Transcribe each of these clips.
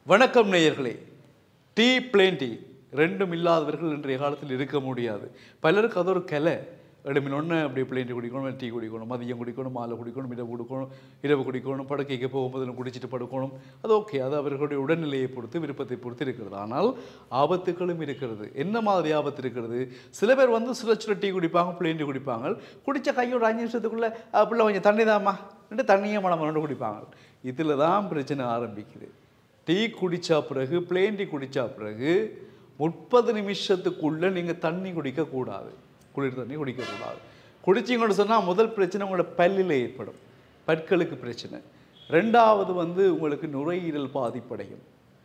வணக்கம் நேயர்களே. Tea plane tea ரெண்டும் இல்லாதவர்கள் இன்றைய காலத்தில் இருக்க முடியாது. பலருக்கு அது ஒரு கலை. எடுமினொன்று அப்படி பிளேன் டீ குடிக்கணும், டீ குடிக்கணும், மதியம் குடிக்கணும், மாலை குடிக்கணும், இரவு குடிக்கணும், படுக்கைக்கு போகும்போது குடிச்சிட்டு படுக்கணும். அது ஓகே, அது அவர்களுடைய உடல்நிலையை பொறுத்து விருப்பத்தை பொறுத்து இருக்கிறது. ஆனால் ஆபத்துகளும் இருக்கிறது. என்ன மாதிரி ஆபத்து இருக்கிறது? சில பேர் சுட டீ குடிப்பாங்க, பிளேன் டீ குடிப்பாங்க. குடித்த கையோட 5 நிமிஷத்துக்குள்ளே பிள்ளை கொஞ்சம் தண்ணி தாம்மா தண்ணியே மனம் குடிப்பாங்க. இதில் தான் பிரச்சனை ஆரம்பிக்குது. டீ குடித்தா பிறகு, பிளேன் டீ குடித்தா பிறகு 30 நிமிஷத்துக்குள்ளே நீங்கள் தண்ணி குடிக்கக்கூடாது. குளிர் தண்ணி குடிக்கக்கூடாது. குடிச்சிங்கன்னு சொன்னால் முதல் பிரச்சனை உங்களோட பல்லில் ஏற்படும், பற்களுக்கு பிரச்சனை. ரெண்டாவது உங்களுக்கு நுரையீரல் பாதிப்படையும்.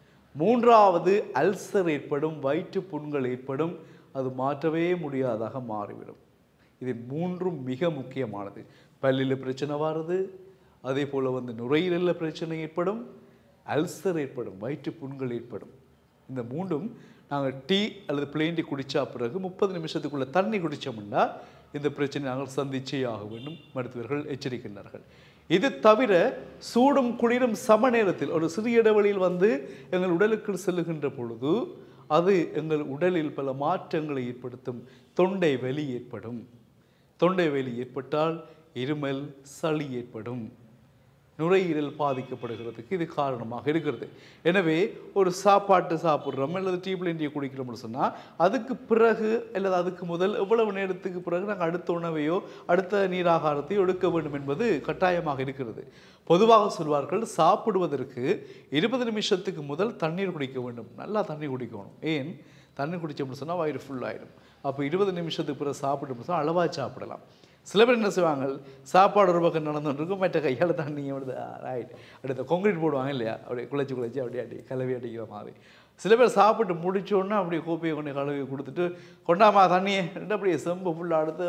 மூன்றாவது அல்சர் ஏற்படும், வயிற்று புண்கள் ஏற்படும். அது மாற்றவே முடியாதாக மாறிவிடும். இது மூன்றும் மிக முக்கியமானது. பல்லில் பிரச்சனை வருது, அதே போல் நுரையீரலில் பிரச்சனை ஏற்படும், அல்சர் ஏற்படும், வயிற்று புண்கள் ஏற்படும். இந்த மூன்றும் நாங்கள் டீ அல்லது பிளேன் டீ குடித்தா பிறகு 30 நிமிஷத்துக்குள்ளே தண்ணி குடித்தோம்னா இந்த பிரச்சனை நாங்கள் சந்திச்சே ஆக வேண்டும். மருத்துவர்கள் எச்சரிக்கின்றார்கள். இது தவிர சூடும் குளிரும் சம நேரத்தில் ஒரு சிறிய இடைவெளியில் எங்கள் உடலுக்கு செல்லுகின்ற பொழுது அது எங்கள் உடலில் பல மாற்றங்களை ஏற்படுத்தும். தொண்டை வலி ஏற்படும். தொண்டை வலி ஏற்பட்டால் இருமல், சளி ஏற்படும். நுரையீரல் பாதிக்கப்படுகிறதுக்கு இது காரணமாக இருக்கிறது. எனவே ஒரு சாப்பாட்டு சாப்பிட்றோம் அல்லது டீ பிளேன் டீ குடிக்கிறோம்னு சொன்னால் அதுக்கு பிறகு அல்லது அதுக்கு முதல் எவ்வளவு நேரத்துக்கு பிறகு நாங்கள் அடுத்த உணவையோ அடுத்த நீராகாரத்தையோ எடுக்க வேண்டும் என்பது கட்டாயமாக இருக்கிறது. பொதுவாக சொல்வார்கள், சாப்பிடுவதற்கு 20 நிமிஷத்துக்கு முதல் தண்ணீர் குடிக்க வேண்டும். நல்லா தண்ணி குடிக்கணும். ஏன்? தண்ணி குடித்தோம்னு சொன்னால் வயிறு ஃபுல்லாகிடும். அப்போ 20 நிமிஷத்துக்கு பிறகு சாப்பிட்டோம்னு சொன்னால் அளவாக சாப்பிடலாம். சில பேர் என்ன செய்வாங்க, சாப்பாடு ஒரு பக்கம் நடந்துருக்கும், மற்ற கையால் தண்ணி விடுது. ரைட், அடுத்த கொங்கிரீட் போடுவாங்க இல்லையா, அப்படியே குழைச்சி அப்படியே கலவி அடிக்கிற மாதிரி. சில பேர் சாப்பிட்டு முடிச்சோன்னா அப்படியே கோப்பையை கொண்டு கழுவி கொடுத்துட்டு கொண்டாமா தண்ணியை அப்படியே செம்பு ஃபுல்லாக அடுத்து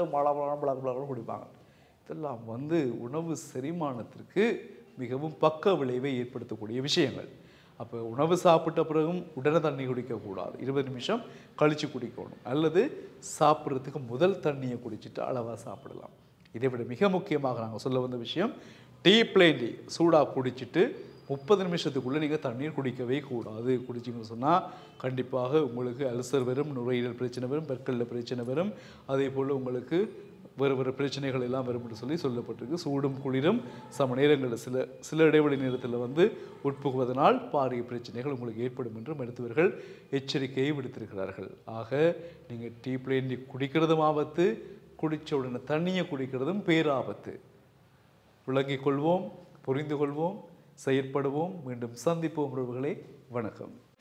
மழை குடிப்பாங்க. இதெல்லாம் உணவு செரிமானத்திற்கு மிகவும் பக்க விளைவை ஏற்படுத்தக்கூடிய விஷயங்கள். அப்போ உணவு சாப்பிட்ட பிறகும் உடனே தண்ணி குடிக்கக்கூடாது. 20 நிமிஷம் கழித்து குடிக்கணும். அல்லது சாப்பிட்றதுக்கு முதல் தண்ணியை குடிச்சிட்டு அளவாக சாப்பிடலாம். இதை விட மிக முக்கியமாக நாங்கள் சொல்ல வந்த விஷயம், டீ பிளேன் டீ சூடாக குடிச்சிட்டு 30 நிமிஷத்துக்குள்ளே நீங்கள் தண்ணீர் குடிக்கவே கூடாது. குடிச்சிங்கன்னு சொன்னால் கண்டிப்பாக உங்களுக்கு அல்சர் வரும், நுரையீரல் பிரச்சனை வரும், பற்களில் பிரச்சனை வரும். அதே போல் உங்களுக்கு வேறு பிரச்சனைகள் எல்லாம் வரும் என்று சொல்லப்பட்டிருக்கு. சூடும் குளிரும் சம நேரங்களில் சில இடைவெளி நேரத்தில் உட்புகுவதனால் பாரிய பிரச்சனைகள் உங்களுக்கு ஏற்படும் என்று மருத்துவர்கள் எச்சரிக்கையை விடுத்திருக்கிறார்கள். ஆக நீங்கள் டீ பிளேன் டீ குடிக்கிறதும் ஆபத்து, குடித்த உடனே தண்ணியை குடிக்கிறதும் பேராபத்து. விளங்கிக் கொள்வோம், புரிந்து கொள்வோம், செயற்படுவோம். மீண்டும் சந்திப்போம் உறவுகளே. வணக்கம்.